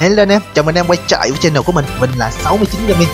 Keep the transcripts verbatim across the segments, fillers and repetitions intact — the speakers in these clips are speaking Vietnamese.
Hello anh em, chào mừng anh em quay trở lại với channel của mình. Mình là sáu mươi chín Gaming.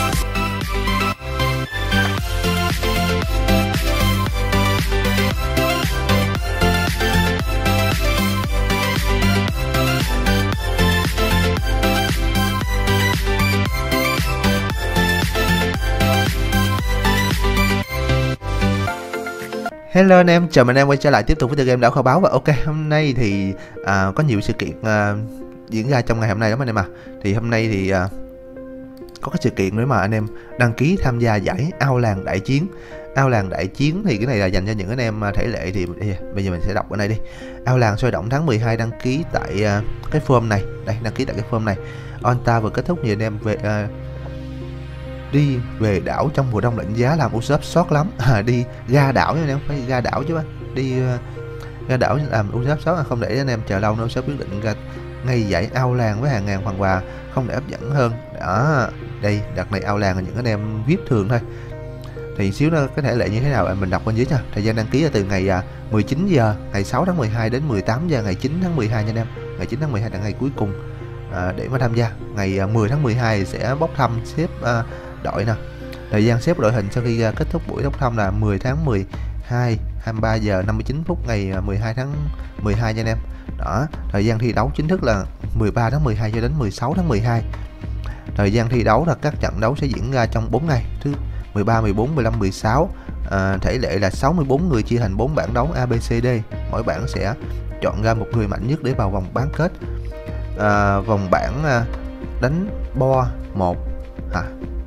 Hello anh em, chào mừng anh em quay trở lại tiếp tục với tựa game Đảo Kho Báu. Và ok, hôm nay thì à, có nhiều sự kiện à, diễn ra trong ngày hôm nay lắm anh em à. Thì hôm nay thì à, có cái sự kiện nữa mà anh em đăng ký tham gia giải Ao Làng Đại Chiến. Ao Làng Đại Chiến thì cái này là dành cho những anh em thể lệ. Thì bây giờ mình sẽ đọc ở đây đi. Ao Làng sôi động tháng mười hai, đăng ký tại à, cái form này. Đây, đăng ký tại cái form này. Onta vừa kết thúc, nhiều anh em về à, đi về đảo trong mùa đông lạnh giá làm Usopp sót lắm. À, đi ra đảo nha anh em, phải ra đảo chứ á. Đi uh, ra đảo làm Usopp sót, không để anh em chờ lâu nữa. Usopp quyết định ra ngay giải Ao Làng với hàng ngàn phần quà không để hấp dẫn hơn. Đó, đây đợt này Ao Làng là những anh em vê i pê thường thôi. Thì xíu nữa cái thể lệ như thế nào mình đọc bên dưới nha. Thời gian đăng ký là từ ngày uh, mười chín giờ ngày sáu tháng mười hai đến mười tám giờ ngày chín tháng mười hai nha anh em. Ngày chín tháng mười hai là ngày cuối cùng uh, để mà tham gia. Ngày uh, mười tháng mười hai sẽ bốc thăm xếp uh, đội nè. Thời gian xếp đội hình sau khi uh, kết thúc buổi bốc thăm là mười tháng mười hai, hai mươi ba giờ năm mươi chín phút ngày uh, mười hai tháng mười hai nha anh em. Đó, thời gian thi đấu chính thức là mười ba tháng mười hai cho đến mười sáu tháng mười hai. Thời gian thi đấu là các trận đấu sẽ diễn ra trong bốn ngày, thứ mười ba, mười bốn, mười lăm, mười sáu. À, thể lệ là sáu mươi bốn người chia thành bốn bảng đấu A B C D. Mỗi bảng sẽ chọn ra một người mạnh nhất để vào vòng bán kết. À, vòng bảng uh, đánh bo một hả?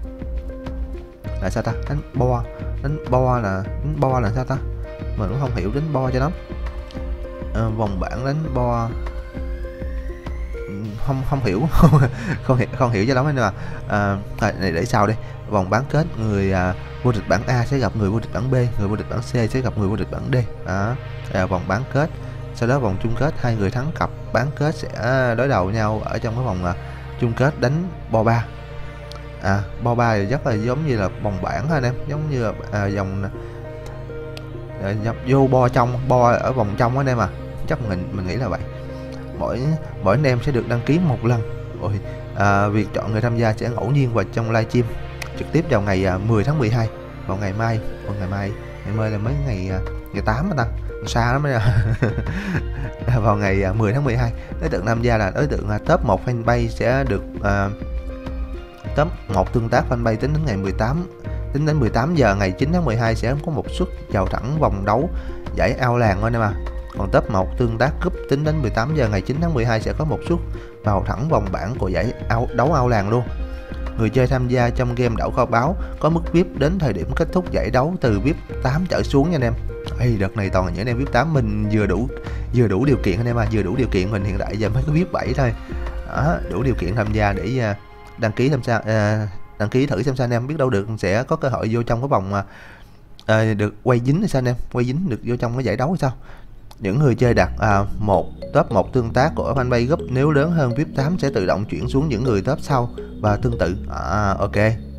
Là sao ta? Đánh bo, đánh bo là đánh bo là sao ta? Mình cũng không hiểu đánh bo cho lắm. À, vòng bảng đánh bo không không hiểu không hiểu không hiểu cho lắm anh mà. À, này để sau đi. Vòng bán kết, người à, vô địch bảng A sẽ gặp người vô địch bảng B, người vô địch bảng C sẽ gặp người vô địch bảng D. Đó, à, vòng bán kết. Sau đó vòng chung kết, hai người thắng cặp bán kết sẽ đối đầu nhau ở trong cái vòng à, chung kết đánh bo ba. À, bo ba thì rất là giống như là vòng bảng thôi anh em, giống như là à, vòng à, vô bo trong, bo ở vòng trong anh em à, chắc mình mình nghĩ là vậy. Mỗi mỗi anh em sẽ được đăng ký một lần. Rồi à, việc chọn người tham gia sẽ ngẫu nhiên và trong livestream trực tiếp vào ngày à, mười tháng mười hai, vào ngày mai, vào ngày mai, ngày mai là mấy ngày à, ngày tám ta, xa lắm đấy. Vào ngày à, mười tháng mười hai, đối tượng tham gia là đối tượng à, top một fanpage sẽ được à, top một tương tác fanpage tính đến ngày mười tám, tính đến mười tám giờ ngày chín tháng mười hai sẽ có một suất vào thẳng vòng đấu giải Ao Làng thôi em à. Còn top một tương tác cúp tính đến mười tám giờ ngày chín tháng mười hai sẽ có một suất vào thẳng vòng bảng của giải ao, đấu Ao Làng luôn. Người chơi tham gia trong game Đảo Kho Báu có mức vê i pê đến thời điểm kết thúc giải đấu từ vê i pê tám trở xuống nha anh em. Ê, đợt này toàn là những anh em vê i pê tám, mình vừa đủ vừa đủ điều kiện anh em à, vừa đủ điều kiện. Mình hiện tại giờ mới có vê i pê bảy thôi. Đó, đủ điều kiện tham gia để uh, đăng ký tham gia, uh, đăng ký thử xem sao anh em, biết đâu được sẽ có cơ hội vô trong cái vòng uh, được quay dính hay sao anh em, quay dính được vô trong cái giải đấu hay sao. Những người chơi đạt à, một top một tương tác của fanpage group nếu lớn hơn vê i pê tám sẽ tự động chuyển xuống những người top sau và tương tự. À, ok.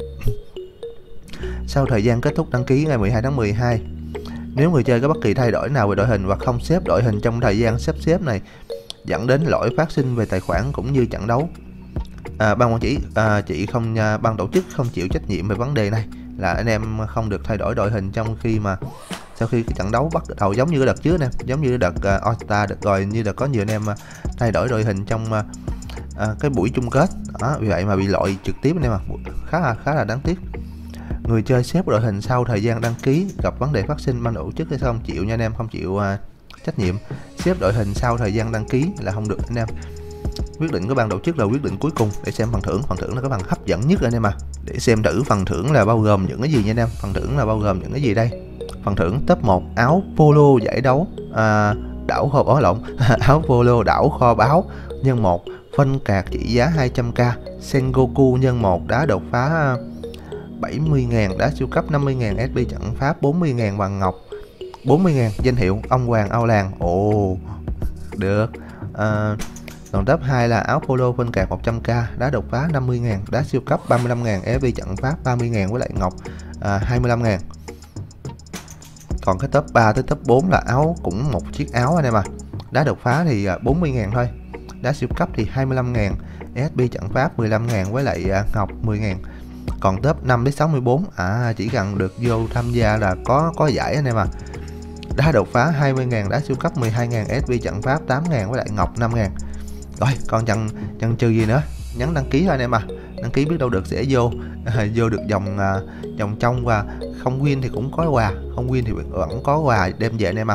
Sau thời gian kết thúc đăng ký ngày mười hai tháng mười hai, nếu người chơi có bất kỳ thay đổi nào về đội hình hoặc không xếp đội hình trong thời gian sắp xếp này dẫn đến lỗi phát sinh về tài khoản cũng như trận đấu, à, ban quản trị à, chị không à, ban tổ chức không chịu trách nhiệm về vấn đề này, là anh em không được thay đổi đội hình trong khi mà sau khi cái trận đấu bắt đầu, giống như cái đợt trước nè, giống như đợt uh, All Star được rồi, như là có nhiều anh em uh, thay đổi đội hình trong uh, uh, cái buổi chung kết đó, vì vậy mà bị loại trực tiếp anh em à, khá là khá là đáng tiếc. Người chơi xếp đội hình sau thời gian đăng ký gặp vấn đề phát sinh, ban tổ chức hay không chịu nha anh em, không chịu uh, trách nhiệm. Xếp đội hình sau thời gian đăng ký là không được anh em. Quyết định của ban tổ chức là quyết định cuối cùng. Để xem phần thưởng, phần thưởng là cái phần hấp dẫn nhất anh em à. Để xem thử phần thưởng là bao gồm những cái gì nha anh em. Phần thưởng là bao gồm những cái gì đây? Phần thưởng top một áo polo giải đấu à, đảo kho báu lộn áo polo đảo kho báu nhân một, phân card trị giá hai trăm k, Sengoku nhân một, đá đột phá bảy mươi ngàn, đá siêu cấp năm mươi ngàn, ét pê trận pháp bốn mươi ngàn, vàng ngọc bốn mươi ngàn, danh hiệu ông hoàng Ao Làng. Ồ, được. À, còn top hai là áo polo phân card một trăm k, đá đột phá năm mươi ngàn, đá siêu cấp ba mươi lăm ngàn, ép pê trận pháp ba mươi ngàn với lại ngọc à, hai mươi lăm ngàn. Còn cái top ba tới top bốn là áo, cũng một chiếc áo anh em à, đá đột phá thì bốn mươi ngàn thôi, Đá siêu cấp thì hai mươi lăm ngàn, ét pê trận pháp mười lăm ngàn với lại uh, ngọc mười ngàn. Còn top năm đến sáu mươi bốn, à chỉ cần được vô tham gia là có có giải anh em à. Đá đột phá hai mươi ngàn, đá siêu cấp mười hai ngàn, ét pê trận pháp tám ngàn với lại ngọc năm ngàn. Rồi, còn chần chần chừ gì nữa, nhấn đăng ký thôi anh em à. Đăng ký biết đâu được sẽ vô vô được dòng uh, dòng trong, và không win thì cũng có quà, không win thì vẫn có quà đem về anh em à.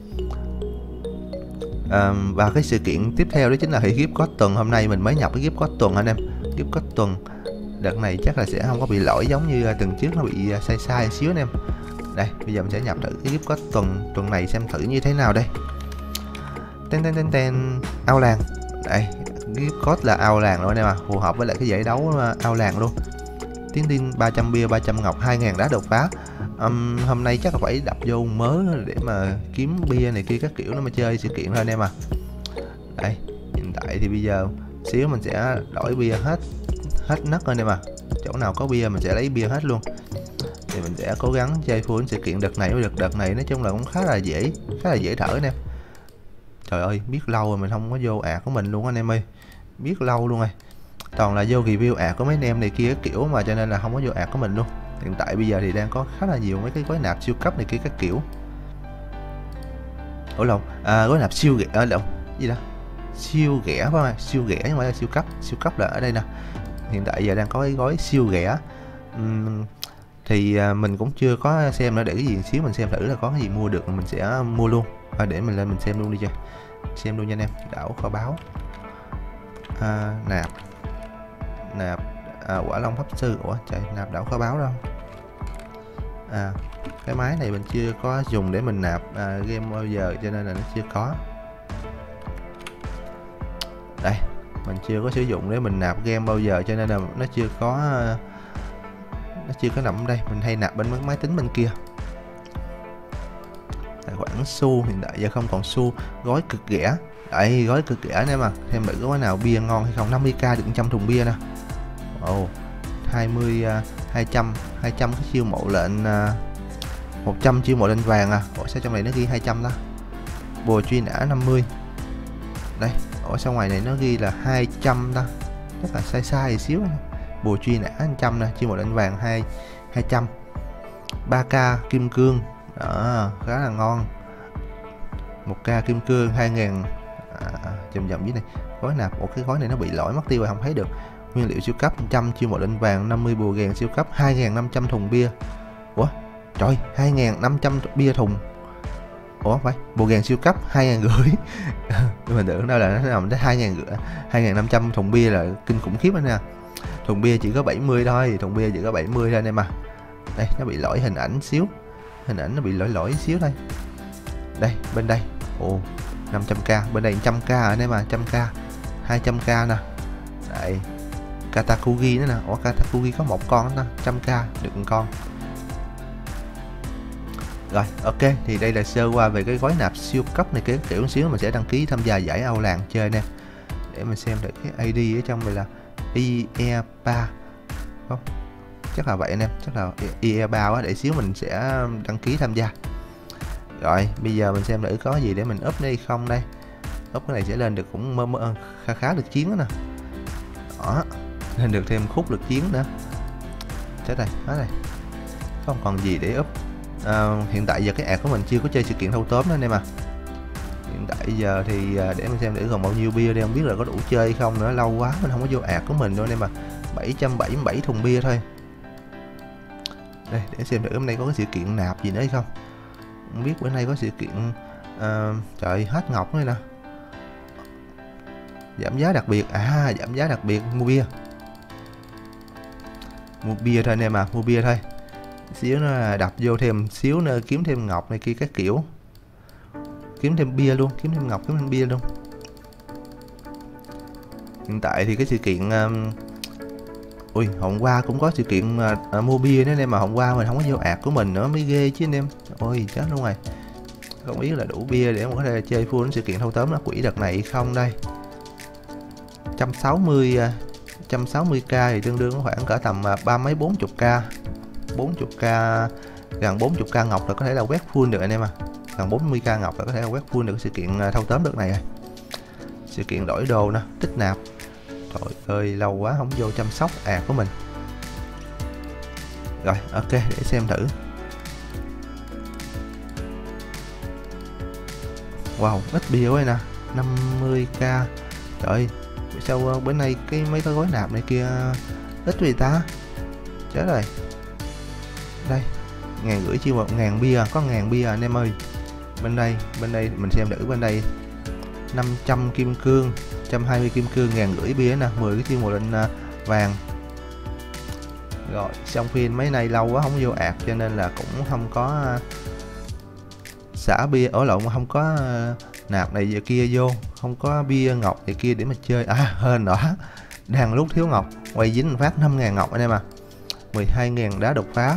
À, và cái sự kiện tiếp theo đó chính là gift code tuần. Hôm nay mình mới nhập cái gift code tuần anh em. Gift code tuần đợt này chắc là sẽ không có bị lỗi giống như tuần trước nó bị sai sai xíu anh em. Đây, bây giờ mình sẽ nhập thử cái gift code tuần tuần này xem thử như thế nào đây. Ten ten ten ten ao làng. Đây, gift code là ao làng luôn anh em à, phù hợp với lại cái giải đấu ao làng luôn. Tiến tin ba trăm bia, ba trăm ngọc, hai ngàn đá đột phá. Um, hôm nay chắc là phải đập vô mớ để mà kiếm bia này kia các kiểu nó mà chơi sự kiện thôi anh em à. Đây, hiện tại thì bây giờ xíu mình sẽ đổi bia hết hết nấc anh em à. Chỗ nào có bia mình sẽ lấy bia hết luôn. Thì mình sẽ cố gắng chơi full sự kiện đợt này mới được. Đợt này nói chung là cũng khá là dễ, khá là dễ thở anh em. Trời ơi, biết lâu rồi mình không có vô ạc của mình luôn anh em ơi. Biết lâu luôn rồi. Toàn là vô review ạc của mấy anh em này kia kiểu mà, cho nên là không có vô ạc của mình luôn. Hiện tại bây giờ thì đang có khá là nhiều mấy cái gói nạp siêu cấp này kia các kiểu. Ủa lộn, à, gói nạp siêu rẻ lộn gì đó, siêu rẻ phải không? Siêu rẻ nhưng mà là siêu cấp. Siêu cấp là ở đây nè. Hiện tại giờ đang có cái gói siêu rẻ. Uhm, thì à, mình cũng chưa có xem nữa, để cái gì xíu mình xem thử là có cái gì mua được mình sẽ mua luôn. À, để mình lên mình xem luôn đi chơi, xem luôn nha anh em. Đảo kho báu, à, nạp nạp à, quả long pháp sư. Ủa trời, nạp đảo kho báu đâu. À, cái máy này mình chưa có dùng để mình nạp à, game bao giờ, cho nên là nó chưa có. Đây, mình chưa có sử dụng để mình nạp game bao giờ, cho nên là nó chưa có nó chưa có nằm ở đây. Mình hay nạp bên máy tính bên kia. Tài khoản xu hiện tại giờ không còn xu. Gói cực rẻ. Đấy, gói cực rẻ anh em à. Thêm thử gói nào bia ngon hay không. Năm mươi k được một trăm thùng bia nè. Ồ, hai mươi, hai trăm, hai trăm cái chiêu mộ lệnh, một trăm chiêu mộ lệnh vàng à. Ủa sao trong này nó ghi hai trăm đó. Bùa truy nã năm mươi. Đây, ở sau ngoài này nó ghi là hai trăm đó. Chắc là sai sai xíu. Bùa truy nã một trăm nè, chiêu mộ lệnh vàng hai hai trăm. ba k kim cương. Đó, khá là ngon. một k kim cương hai ngàn. À, chậm chậm dưới này. Gói nạp, ủa cái gói này nó bị lỗi mất tiêu rồi không thấy được. Nguyên liệu siêu cấp một trăm, chiêu mộ lệnh vàng năm mươi, bùa gèn siêu cấp hai ngàn năm trăm thùng bia. Ủa trời, hai ngàn năm trăm bia thùng. Ủa phải, bùa gèn siêu cấp hai ngàn rưỡi. Mình tưởng đâu là nó nằm tới hai ngàn rưỡi, hai ngàn năm trăm thùng bia là kinh khủng khiếp anh nè. Thùng bia chỉ có bảy mươi thôi, thùng bia chỉ có bảy mươi thôi anh em à. Đây, nó bị lỗi hình ảnh xíu. Hình ảnh nó bị lỗi lỗi xíu thôi. Đây, bên đây. Ồ, năm trăm k, bên đây một trăm k anh em à, một trăm k, hai trăm k nè. Đây. Katakugi nữa nè. Ủa Katakugi có một con đó, một trăm k được một con. Rồi, ok, thì đây là sơ qua về cái gói nạp siêu cấp này, cái kiểu xíu mình sẽ đăng ký tham gia giải ao làng chơi nè. Để mình xem được cái i đê ở trong này là i e ba. Không? Chắc là vậy anh em, chắc là i e ba quá, để xíu mình sẽ đăng ký tham gia. Rồi, bây giờ mình xem thử có gì để mình up đây không đây. Up cái này sẽ lên được cũng mơ mơ khá khá lực chiến đó nè. Đó, lên được thêm khúc lực chiến nữa. Chết rồi, hết rồi. Không còn gì để up. À, hiện tại giờ cái ad của mình chưa có chơi sự kiện thâu tóm nữa anh em à. Hiện tại giờ thì để mình xem thử còn bao nhiêu bia đây, không biết là có đủ chơi hay không nữa, lâu quá mình không có vô ad của mình đâu anh em à. bảy trăm bảy mươi bảy thùng bia thôi. Đây, để xem thử hôm nay có cái sự kiện nạp gì nữa hay không. Không biết bữa nay có sự kiện à, trời hết ngọc nữa nè. Giảm giá đặc biệt, à giảm giá đặc biệt mua bia. Mua bia thôi anh em à, mua bia thôi. Xíu nữa đập vô thêm xíu nữa kiếm thêm ngọc này kia các kiểu. Kiếm thêm bia luôn, kiếm thêm ngọc, kiếm thêm bia luôn. Hiện tại thì cái sự kiện um... ui, hôm qua cũng có sự kiện uh, mua bia nữa anh em, mà hôm qua mình không có vô ad của mình nữa mới ghê chứ anh em. Ôi chết luôn rồi. Không biết là đủ bia để mà có thể chơi full sự kiện thâu tóm nó quỷ đợt này hay không đây. một trăm sáu mươi uh, một trăm sáu mươi k thì tương đương khoảng cỡ tầm uh, ba mấy bốn mươi k. bốn mươi k, gần bốn mươi k ngọc là có thể là quét full được anh em à. Gần bốn mươi k ngọc là có thể là quét full được sự kiện thâu tóm được này rồi. sự kiện đổi đồ nè, tích nạp. Trời ơi, lâu quá không vô chăm sóc ad của mình. Rồi, ok, để xem thử. Wow, ít bia quá nè, năm mươi k. Trời ơi, sao bữa nay cái mấy cái gói nạp này kia ít vì ta? Chết rồi. Đây, ngàn rưỡi chia một ngàn bia, có ngàn bia anh em ơi. Bên đây, bên đây mình xem thử bên đây. năm trăm kim cương, một trăm hai mươi kim cương, ngàn rưỡi bia nè, mười cái chiêu màu lệnh uh, vàng. Rồi, xong phim mấy nay lâu quá không vô ạt cho nên là cũng không có uh, xả bia, ở lộn không có uh, nạp này giờ kia vô, không có bia ngọc này kia để mà chơi. À, hên đó. Đang lúc thiếu ngọc, quay dính phát năm ngàn ngọc anh em à. mười hai ngàn đá đột phá.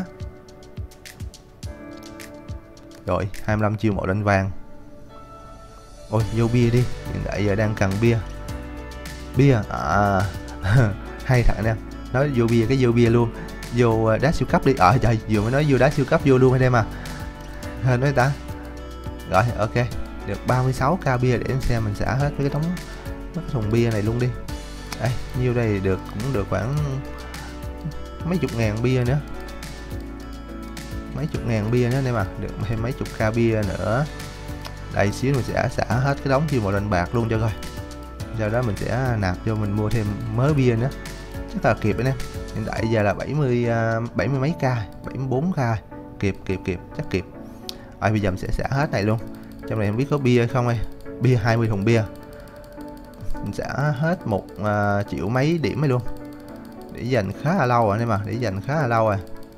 Rồi, hai mươi lăm chiêu màu lệnh vàng. Ôi, vô bia đi, hiện tại giờ đang cần bia. Bia, à, hay thật anh em. Nói vô bia, cái vô bia luôn. Vô đá siêu cấp đi. Ờ, à, trời, vừa mới nói vô đá siêu cấp vô luôn anh em à. Hên nói ta. Rồi, ok. Được ba mươi sáu k bia để anh xem mình xả hết mấy cái đống mấy cái thùng bia này luôn đi. Đây, nhiêu đây được cũng được khoảng mấy chục ngàn bia nữa. Mấy chục ngàn bia nữa anh em à, được thêm mấy chục k bia nữa. Đây xíu mình sẽ xả hết cái đống chiêu màu lệnh bạc luôn cho coi. Sau đó mình sẽ nạp cho mình mua thêm mớ bia nữa. Chắc là kịp anh em. Hiện tại giờ là bảy mươi bảy mươi mấy k, bảy mươi bốn k. Kịp kịp kịp, chắc kịp. Rồi bây giờ mình sẽ xả hết này luôn. Trong này không biết có bia không ai. Bia hai mươi thùng bia. Mình sẽ hết một uh, triệu mấy điểm này luôn. Để dành khá là lâu rồi anh em à, để dành khá là lâu rồi.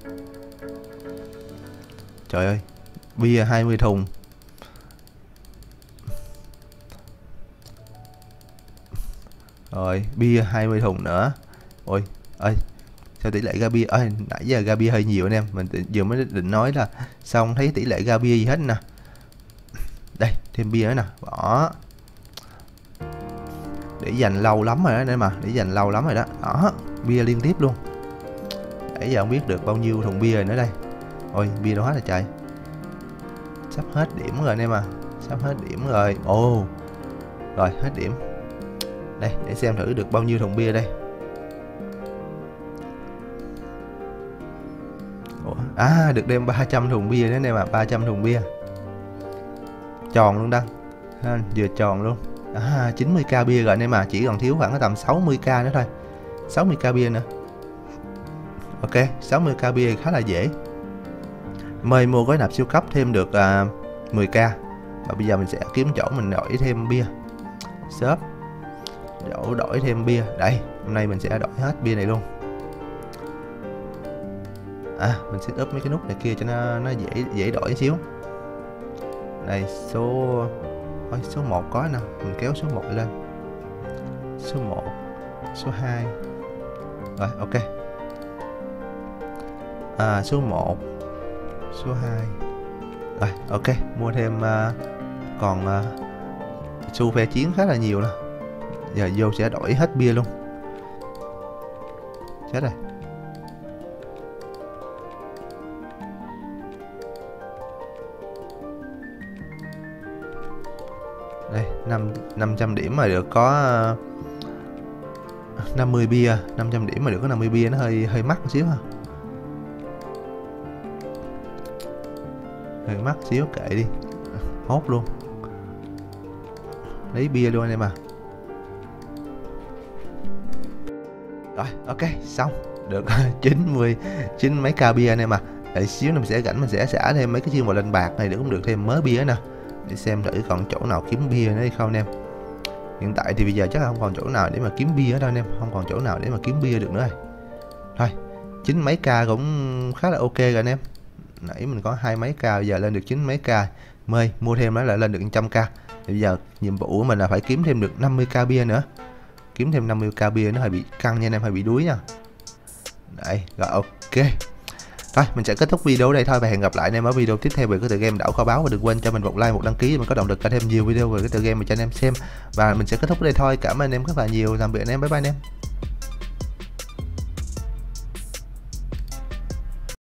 Trời ơi, bia hai mươi thùng. Rồi, bia hai mươi thùng nữa. Ôi, ơi, sao tỷ lệ ra bia, ơi, nãy giờ ra bia hơi nhiều anh em. Mình vừa mới định nói là sao không thấy tỷ lệ ra bia gì hết nè. Đây, thêm bia nữa nè, bỏ. Để dành lâu lắm rồi đó anh em à, để dành lâu lắm rồi đó. Đó, bia liên tiếp luôn. Để giờ không biết được bao nhiêu thùng bia rồi nữa đây. Ôi, bia đâu hết rồi trời. Sắp hết điểm rồi anh em à. Sắp hết điểm rồi. Ồ. Rồi, hết điểm. Đây, để xem thử được bao nhiêu thùng bia đây. Ủa? À, được đem ba trăm thùng bia nữa anh em à, ba trăm thùng bia. Tròn luôn Đăng. Ha, vừa tròn luôn. À, chín mươi k bia rồi anh em à, chỉ còn thiếu khoảng tầm sáu mươi k nữa thôi. sáu mươi k bia nữa. Ok, sáu mươi k bia khá là dễ. Mời mua gói nạp siêu cấp thêm được uh, mười k. Và bây giờ mình sẽ kiếm chỗ mình đổi thêm bia. Shop. Đổi, đổi thêm bia. Đây, hôm nay mình sẽ đổi hết bia này luôn. À, mình sẽ up mấy cái nút này kia cho nó nó dễ dễ đổi xíu. Đây, số Ôi, số một có nè, mình kéo số một lên. Số một, số hai. Rồi, ok. À, số một, số hai. Rồi, ok, mua thêm uh, còn uh, xu phe chiến khá là nhiều nè. Giờ vô sẽ đổi hết bia luôn. Chết rồi. Đây, năm trăm điểm mà được có uh, năm mươi bia, năm trăm điểm mà được có năm mươi bia nó hơi hơi mắc một xíu ha. Hơi mắc xíu, kệ đi. Hốt luôn. Lấy bia luôn anh em à. Rồi, ok, xong. Được chín mươi chín mấy k bia anh em à. Để xíu nữa mình sẽ rảnh mình sẽ xả thêm mấy cái chiêu màu lệnh bạc này để cũng được thêm mớ bia nè. Để xem thử còn chỗ nào kiếm bia nữa hay không anh em. Hiện tại thì bây giờ chắc là không còn chỗ nào để mà kiếm bia đâu anh em, không còn chỗ nào để mà kiếm bia được nữa rồi. Thôi, chín mấy k cũng khá là ok rồi anh em. Nãy mình có hai mấy k, giờ lên được chín mấy k. Mời mua thêm đó là lên được một trăm k. Thì bây giờ nhiệm vụ của mình là phải kiếm thêm được năm mươi k bia nữa. Kiếm thêm năm mươi k bia nó hơi bị căng nha anh em, hơi bị đuối nha. Đấy, rồi ok. Thôi, mình sẽ kết thúc video ở đây thôi và hẹn gặp lại anh em ở video tiếp theo về cái tựa game đảo kho báu, và đừng quên cho mình một like, một đăng ký để mình có động lực ra thêm nhiều video về cái tựa game mà cho anh em xem. Và mình sẽ kết thúc ở đây thôi. Cảm ơn anh em rất là nhiều. Tạm biệt anh em, bye bye anh em.